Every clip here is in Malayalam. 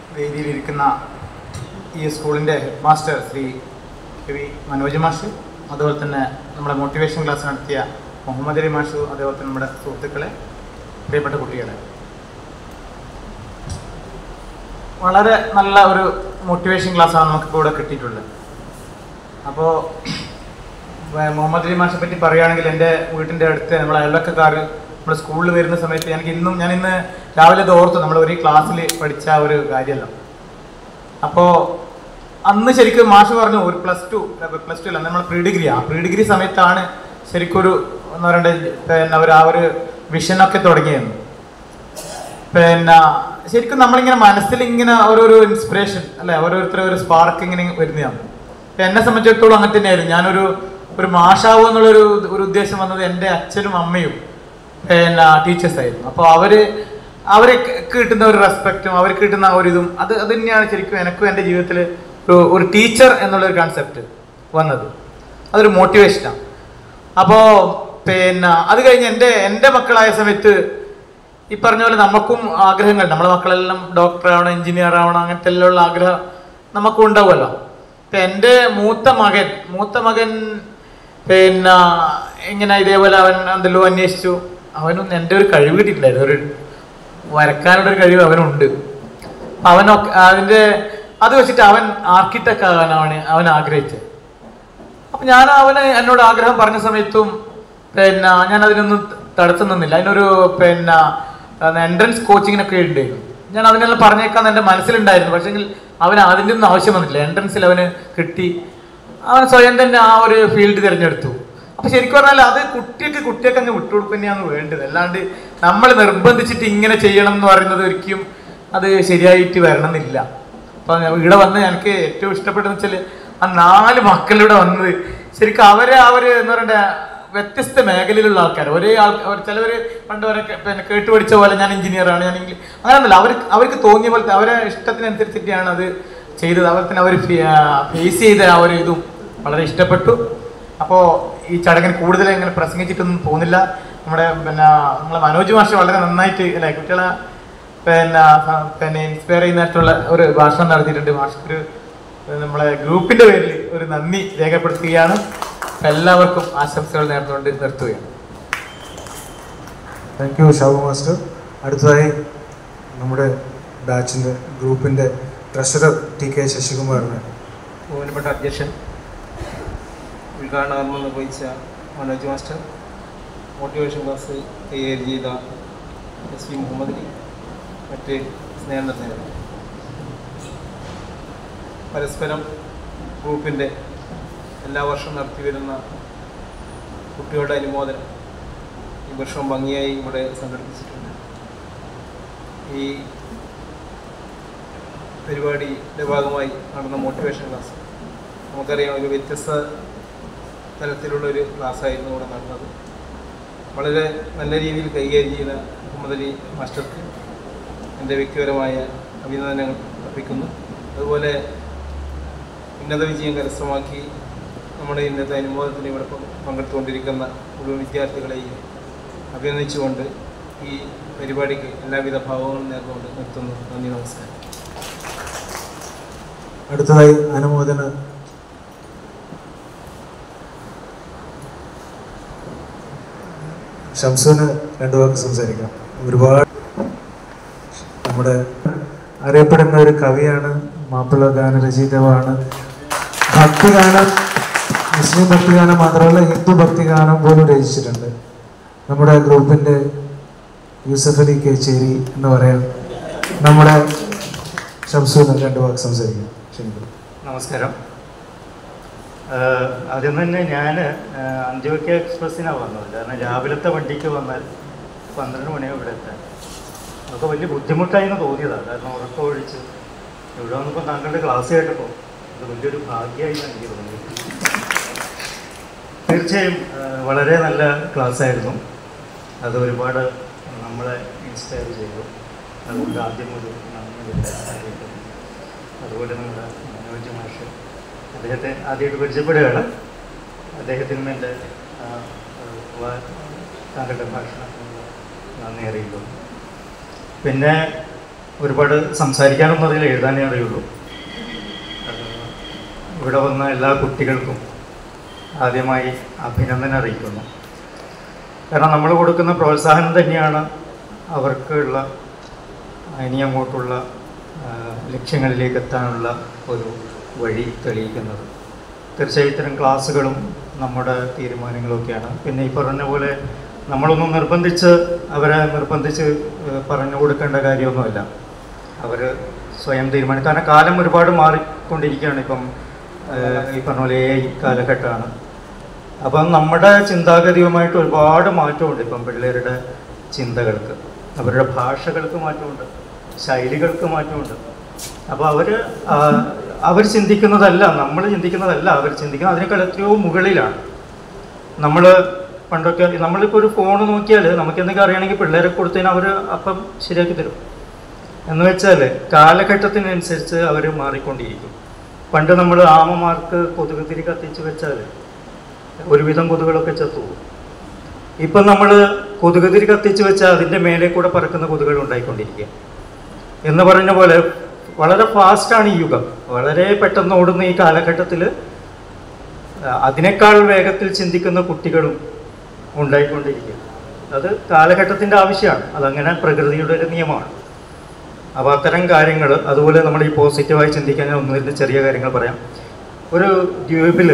വേദിയിലിരിക്കുന്ന ഈ സ്കൂളിൻ്റെ head master Shri K V. Manoj മാഷ്, അതുപോലെ തന്നെ നമ്മുടെ മോട്ടിവേഷൻ ക്ലാസ് നടത്തിയ മുഹമ്മദ് അലി മാഷു, അതേപോലെ തന്നെ നമ്മുടെ സുഹൃത്തുക്കളെ, പ്രിയപ്പെട്ട കുട്ടികളെ, വളരെ നല്ല ഒരു മോട്ടിവേഷൻ ക്ലാസ്സാണ് നമുക്കിപ്പോൾ ഇവിടെ കിട്ടിയിട്ടുള്ളത്. അപ്പോൾ മുഹമ്മദ് അലി മാഷെ പറ്റി പറയുകയാണെങ്കിൽ, എൻ്റെ വീട്ടിൻ്റെ അടുത്ത് നമ്മളെ അയൽവക്കക്കാർ നമ്മുടെ സ്കൂളിൽ വരുന്ന സമയത്ത് ഞാൻ ഇന്ന് രാവിലെ അത് ഓർത്തു, നമ്മൾ ഒരു ക്ലാസ്സിൽ പഠിച്ച ഒരു കാര്യമല്ല. അപ്പോൾ അന്ന് ശരിക്കും മാഷ് പറഞ്ഞു ഒരു പ്ലസ് ടു അല്ല, നമ്മൾ പ്രീ ഡിഗ്രി സമയത്താണ് ശരിക്കൊരു എന്ന് പറയണ്ടേ പിന്നെ ആ ഒരു വിഷനൊക്കെ തുടങ്ങിയെന്ന്. പിന്നെ ശരിക്കും നമ്മളിങ്ങനെ മനസ്സിൽ ഇങ്ങനെ ഓരോരോ ഇൻസ്പിറേഷൻ അല്ലെ, ഓരോരുത്തരും ഒരു സ്പാർക്ക് ഇങ്ങനെ വരുന്നതാണ്. എന്നെ സംബന്ധിച്ചിടത്തോളം അങ്ങനെ തന്നെയായിരുന്നു. ഞാനൊരു മാഷാവും എന്നുള്ളൊരു ഉദ്ദേശം വന്നത് എൻ്റെ അച്ഛനും അമ്മയും പിന്നെ ടീച്ചേഴ്സായിരുന്നു. അപ്പോൾ അവരെ കിട്ടുന്ന ഒരു റെസ്പെക്റ്റും അവർക്ക് കിട്ടുന്ന ഒരിതും അത് തന്നെയാണ് ശരിക്കും എനിക്കും എൻ്റെ ജീവിതത്തിൽ ഒരു ടീച്ചർ എന്നുള്ളൊരു കൺസെപ്റ്റ് വന്നത്. അതൊരു മോട്ടിവേഷനാണ്. അപ്പോൾ പിന്നെ അത് കഴിഞ്ഞ് എൻ്റെ മക്കളായ സമയത്ത് ഈ പറഞ്ഞ പോലെ നമുക്കും ആഗ്രഹങ്ങൾ, നമ്മളെ മക്കളെല്ലാം ഡോക്ടർ ആവണം, എഞ്ചിനീയർ ആവണം, അങ്ങനത്തെ എല്ലാം ഉള്ള ആഗ്രഹം നമുക്കും ഉണ്ടാവുമല്ലോ. ഇപ്പം എൻ്റെ മൂത്ത മകൻ പിന്നെ ഇങ്ങനെ ഇതേപോലെ അവൻ എന്തെല്ലോ അന്വേഷിച്ചു. അവനൊന്നും എൻ്റെ ഒരു കഴിവ് കിട്ടിയിട്ടുണ്ടായിരുന്നു, ഒരു വരക്കാനുള്ളൊരു കഴിവ് അവനുണ്ട്. അത് വെച്ചിട്ട് അവൻ ആർക്കിടെക്റ്റ് ആകാനാണ് അവൻ ആഗ്രഹിച്ചത്. അപ്പം ഞാൻ എന്നോട് ആഗ്രഹം പറഞ്ഞ സമയത്തും പിന്നെ ഞാൻ അതിനൊന്നും തടസ്സം നിന്നില്ല. അതിനൊരു പിന്നെ എൻട്രൻസ് കോച്ചിങ്ങിനൊക്കെ ഉണ്ടായിരുന്നു. ഞാൻ അതിനെല്ലാം പറഞ്ഞേക്കാന്ന് എൻ്റെ മനസ്സിലുണ്ടായിരുന്നു. പക്ഷേങ്കിൽ അവന് അതിൻ്റെ ഒന്നും ആവശ്യം വന്നിട്ടില്ല. എൻട്രൻസിൽ അവന് കിട്ടി, അവൻ സ്വയം തന്നെ ആ ഒരു ഫീൽഡ് തിരഞ്ഞെടുത്തു. അപ്പം ശരിക്കും പറഞ്ഞാൽ അത് കുട്ടിയൊക്കെ അങ്ങ് വിട്ടുകൊടുക്കുക തന്നെയാണ് വേണ്ടത്. അല്ലാണ്ട് നമ്മൾ നിർബന്ധിച്ചിട്ട് ഇങ്ങനെ ചെയ്യണം എന്ന് പറയുന്നത് ഒരിക്കലും അത് ശരിയായിട്ട് വരണമെന്നില്ല. അപ്പം ഇവിടെ വന്ന് എനിക്ക് ഏറ്റവും ഇഷ്ടപ്പെട്ടതെന്ന് വെച്ചാൽ ആ 4 മക്കളിവിടെ വന്നത് ശരിക്കും അവര് എന്ന് പറയണ്ട വ്യത്യസ്ത മേഖലയിലുള്ള ആൾക്കാർ, ചിലവർ പണ്ട് വരെ പിന്നെ കേട്ടുപഠിച്ച പോലെ ഞാൻ എഞ്ചിനീയറാണ്, ഞാൻ അങ്ങനെയൊന്നുമില്ല. അവർക്ക് തോന്നിയ പോലത്തെ അവരെ ഇഷ്ടത്തിനനുസരിച്ചിട്ടാണ് അത് ചെയ്തത്. അവർ ഫേസ് ചെയ്ത ആ ഒരു ഇതും വളരെ ഇഷ്ടപ്പെട്ടു. അപ്പോൾ ഈ ചടങ്ങിന് കൂടുതൽ ഇങ്ങനെ പ്രസംഗിച്ചിട്ടൊന്നും പോകുന്നില്ല. നമ്മളെ മനോജ് മാഷ് വളരെ നന്നായിട്ട് അല്ലേ കുട്ടികളെ പിന്നെ ഇൻസ്പയർ ചെയ്യുന്നതായിട്ടുള്ള ഒരു ഭാഷണം നടത്തിയിട്ടുണ്ട്. മാഷ്ക്ക് നമ്മളെ ഗ്രൂപ്പിൻ്റെ പേരിൽ ഒരു നന്ദി രേഖപ്പെടുത്തുകയാണ്. എല്ലാവർക്കും ആശംസകൾ നേർന്നുകൊണ്ട് നിർത്തുകയാണ്. Thank you Shabu master. അടുത്തതായി നമ്മുടെ ബാച്ചിൻ്റെ ഗ്രൂപ്പിൻ്റെ ട്രഷറർ ടി കെ ശശികുമാറിന്. ബഹുമാനപ്പെട്ട അധ്യക്ഷൻ, ഉദ്ഘാടനം നിർവഹിച്ച മനോജ് മാസ്റ്റർ, മോട്ടിവേഷൻ ക്ലാസ് കൈകാര്യം ചെയ്ത എസ്.വി. മുഹമ്മദ് അലി, മറ്റ് സ്നേഹം നിറഞ്ഞവർ, പരസ്പരം ഗ്രൂപ്പിൻ്റെ എല്ലാ വർഷവും നടത്തി വരുന്ന കുട്ടികളുടെ അനുമോദനം ഈ വർഷം ഭംഗിയായി ഇവിടെ സംഘടിപ്പിച്ചിട്ടുണ്ട്. ഈ പരിപാടിയുടെ ഭാഗമായി നടന്ന മോട്ടിവേഷൻ ക്ലാസ് നമുക്കറിയാം, ഒരു വ്യത്യസ്ത തലത്തിലുള്ളൊരു ക്ലാസ്സായിരുന്നു ഇവിടെ നടന്നത്. വളരെ നല്ല രീതിയിൽ കൈകാര്യം ചെയ്ത മുഹമ്മദ് അലി മാസ്റ്റർക്ക് എൻ്റെ വ്യക്തിപരമായ അഭിനന്ദനങ്ങൾ അർപ്പിക്കുന്നു. അതുപോലെ ഉന്നത വിജയം കരസ്ഥമാക്കി നമ്മുടെ ഇന്നത്തെ അനുമോദനത്തിന് ഇവിടെ പങ്കെടുത്തുകൊണ്ടിരിക്കുന്ന മുഴുവൻ വിദ്യാർത്ഥികളെയും അഭിനന്ദിച്ചുകൊണ്ട് ഈ പരിപാടിക്ക് എല്ലാവിധ ഭാവങ്ങളും നേർന്നുകൊണ്ട് നിർത്തുന്നു. നന്ദി, നമസ്കാരം. അടുത്തതായി അനുമോദന ഷംസുവിന് 2 വാക്ക് സംസാരിക്കാം. ഒരുപാട് നമ്മുടെ അറിയപ്പെടുന്ന ഒരു കവിയാണ്, മാപ്പിള ഗാനരചയിതാവാണ്. ഭക്തിഗാനം, മുസ്ലിം ഭക്തിഗാനം മാത്രമല്ല ഹിന്ദു ഭക്തിഗാനം പോലും രചിച്ചിട്ടുണ്ട്. നമ്മുടെ ഗ്രൂപ്പിൻ്റെ യൂസഫ് അലി കേച്ചേരി എന്ന് പറയാം. നമ്മുടെ ഷംസുവിന് 2 വാക്ക് സംസാരിക്കാം. നമസ്കാരം. ആദ്യം തന്നെ ഞാൻ അന്ത്യോക്യ എക്സ്പ്രസ്സിനാണ് വന്നത്. കാരണം രാവിലത്തെ വണ്ടിക്ക് വന്നാൽ 12 മണിയോ ഇവിടെ എത്താൻ. അതൊക്കെ വലിയ ബുദ്ധിമുട്ടായിന്ന് തോന്നിയതാണ്. കാരണം ഉറക്കം ഒഴിച്ച് ഇവിടെ വന്നപ്പോൾ താങ്കളുടെ ക്ലാസ് കേട്ടപ്പോൾ അത് വലിയൊരു ഭാഗ്യമായി എനിക്ക് തോന്നി. തീർച്ചയായും വളരെ നല്ല ക്ലാസ്സായിരുന്നു. അത് ഒരുപാട് നമ്മളെ ഇൻസ്പയർ ചെയ്തു. അതുകൊണ്ട് ആദ്യം ഒരു നന്ദി അറിയിക്കുന്നു. അതുപോലെ നമ്മുടെ മനോജ് മാഷ്, അദ്ദേഹത്തെ ആദ്യമായിട്ട് പരിചയപ്പെടുകയാണ്. അദ്ദേഹത്തിനും എൻ്റെ താങ്കളുടെ ഭാഷണത്തിനുള്ള നന്ദി അറിയിക്കുന്നു. പിന്നെ ഒരുപാട് സംസാരിക്കാനൊന്നും അറിയില്ല, എഴുതാനേ അറിയുള്ളൂ. ഇവിടെ വന്ന എല്ലാ കുട്ടികൾക്കും ആദ്യമായി അഭിനന്ദനം അറിയിക്കുന്നു. കാരണം നമ്മൾ കൊടുക്കുന്ന പ്രോത്സാഹനം തന്നെയാണ് അവർക്കുള്ള ഇനി അങ്ങോട്ടുള്ള ലക്ഷ്യങ്ങളിലേക്ക് എത്താനുള്ള ഒരു വഴി തെളിയിക്കുന്നത്. തീർച്ചയായും ഇത്തരം ക്ലാസ്സുകളും നമ്മുടെ തീരുമാനങ്ങളൊക്കെയാണ്. പിന്നെ ഈ പറഞ്ഞ പോലെ നമ്മളൊന്നും അവരെ നിർബന്ധിച്ച് പറഞ്ഞു കൊടുക്കേണ്ട കാര്യമൊന്നുമില്ല. അവർ സ്വയം തീരുമാനം. കാരണം കാലം ഒരുപാട് മാറിക്കൊണ്ടിരിക്കുകയാണ്. ഇപ്പം ഈ പറഞ്ഞ പോലെ AI കാലഘട്ടമാണ്. അപ്പം നമ്മുടെ ചിന്താഗതിയുമായിട്ട് ഒരുപാട് മാറ്റമുണ്ട്. ഇപ്പം പിള്ളേരുടെ ചിന്തകൾക്ക്, അവരുടെ ഭാഷകൾക്ക് മാറ്റമുണ്ട്, ശൈലികൾക്ക് മാറ്റമുണ്ട്. അപ്പോൾ അവർ ചിന്തിക്കുന്നതല്ല, നമ്മൾ ചിന്തിക്കുന്നതല്ല അവർ ചിന്തിക്കുന്നത്, അതിനേക്കാൾ എത്രയോ മുകളിലാണ്. നമ്മൾ പണ്ടൊക്കെ നമ്മളിപ്പോൾ ഒരു ഫോൺ നോക്കിയാൽ നമുക്ക് എന്തെങ്കിലും അറിയണമെങ്കിൽ പിള്ളേരെ കൊടുത്തതിന് അവർ അപ്പം ശരിയാക്കി തരും. എന്ന് വെച്ചാൽ കാലഘട്ടത്തിനനുസരിച്ച് അവർ മാറിക്കൊണ്ടിരിക്കും. പണ്ട് നമ്മൾ ആമമാർക്ക് കൊതുക് തിരി കത്തിച്ച് വെച്ചാൽ ഒരുവിധം കൊതുകുകളൊക്കെ ചത്തുപോകും. ഇപ്പം നമ്മൾ കൊതുക് തിരി കത്തിച്ച് വെച്ചാൽ അതിൻ്റെ മേലെ കൂടെ പറക്കുന്ന കൊതുകുകൾ ഉണ്ടായിക്കൊണ്ടിരിക്കുക. എന്ന് പറഞ്ഞ പോലെ വളരെ ഫാസ്റ്റാണ് ഈ യുഗം. വളരെ പെട്ടെന്ന് ഓടുന്ന ഈ കാലഘട്ടത്തിൽ അതിനേക്കാൾ വേഗത്തിൽ ചിന്തിക്കുന്ന കുട്ടികളും ഉണ്ടായിക്കൊണ്ടിരിക്കുക. അത് കാലഘട്ടത്തിൻ്റെ ആവശ്യമാണ്. അതങ്ങനെ പ്രകൃതിയുടെ ഒരു നിയമമാണ്. അപ്പോൾ അത്തരം കാര്യങ്ങൾ, അതുപോലെ നമ്മൾ ഈ പോസിറ്റീവായി ചിന്തിക്കാൻ ഒന്നിൻ്റെ ചെറിയ കാര്യങ്ങൾ പറയാം. ഒരു ദ്വീപിൽ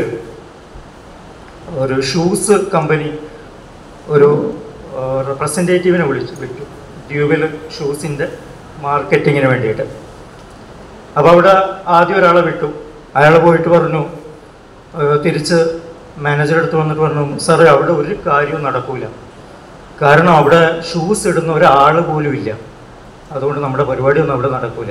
ഒരു ഷൂസ് കമ്പനി ഒരു റെപ്രസെൻറ്റേറ്റീവിനെ വിട്ടു ദ്വീപിൽ ഷൂസിൻ്റെ മാർക്കറ്റിങ്ങിന് വേണ്ടിയിട്ട്. അപ്പോൾ അവിടെ ആദ്യം ഒരാളെ വിട്ടു. അയാൾ പോയിട്ട് പറഞ്ഞു, തിരിച്ച് മാനേജർ അടുത്ത് വന്നിട്ട് പറഞ്ഞു, സാറേ അവിടെ ഒരു കാര്യവും നടക്കൂല, കാരണം അവിടെ ഷൂസ് ഇടുന്ന ഒരാൾ പോലും ഇല്ല, അതുകൊണ്ട് നമ്മുടെ പരിപാടിയൊന്നും അവിടെ നടക്കൂല.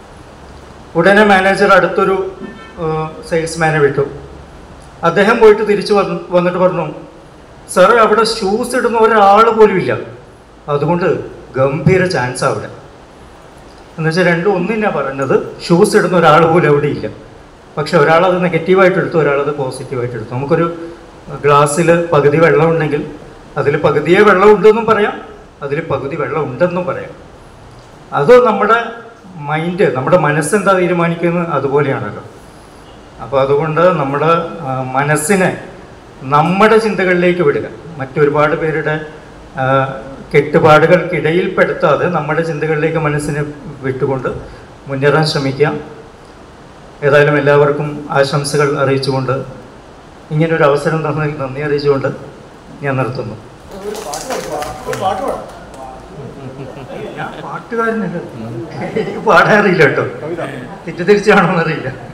ഉടനെ മാനേജർ അടുത്തൊരു സെയിൽസ്മാനെ വിട്ടു. അദ്ദേഹം പോയിട്ട് തിരിച്ച് വന്നിട്ട് പറഞ്ഞു, സാറേ അവിടെ ഷൂസ് ഇടുന്ന ഒരാൾ പോലും ഇല്ല, അതുകൊണ്ട് ഗംഭീര ചാൻസ് അവിടെ. എന്നുവെച്ചാൽ രണ്ടും ഒന്നിനാണ് പറഞ്ഞത്, ഷൂസ് ഇടുന്ന ഒരാൾ പോലും അവിടെ ഇല്ല. പക്ഷെ ഒരാളത് നെഗറ്റീവായിട്ട് എടുത്തു, ഒരാളത് പോസിറ്റീവായിട്ട് എടുത്തു. നമുക്കൊരു ഗ്ലാസ്സിൽ പകുതി വെള്ളം ഉണ്ടെങ്കിൽ അതിൽ പകുതിയെ വെള്ളം ഉണ്ടെന്നും പറയാം, അതിൽ പകുതി വെള്ളം ഉണ്ടെന്നും പറയാം. അത് നമ്മുടെ മൈൻഡ്, നമ്മുടെ മനസ്സെന്താ തീരുമാനിക്കുന്നത് അതുപോലെയാണല്ലോ. അപ്പോൾ അതുകൊണ്ട് നമ്മുടെ മനസ്സിനെ നമ്മുടെ ചിന്തകളിലേക്ക് വിടുക, മറ്റൊരുപാട് പേരുടെ കെട്ടുപാടുകൾക്കിടയിൽപ്പെടുത്താതെ നമ്മുടെ ചിന്തകളിലേക്ക് മനസ്സിനെ വിട്ടുകൊണ്ട് മുന്നേറാൻ ശ്രമിക്കാം. ഏതായാലും എല്ലാവർക്കും ആശംസകൾ അറിയിച്ചുകൊണ്ട്, ഇങ്ങനൊരു അവസരം തന്നതിൽ നന്ദി അറിയിച്ചുകൊണ്ട് ഞാൻ നിർത്തുന്നു. ഞാൻ പാട്ടുകാരനല്ല, എനിക്ക് പാടാൻ അറിയില്ല കേട്ടോ, തെറ്റിദ്ധരിച്ചാണോന്നറിയില്ല.